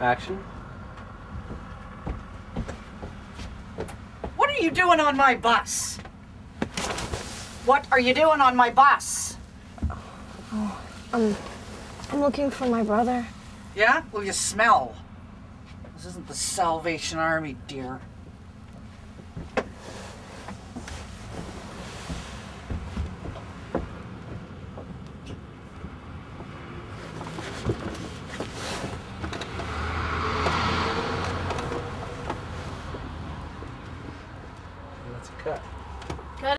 Action. What are you doing on my bus? What are you doing on my bus? Oh, I'm looking for my brother. Yeah? Well, you smell. This isn't the Salvation Army, dear.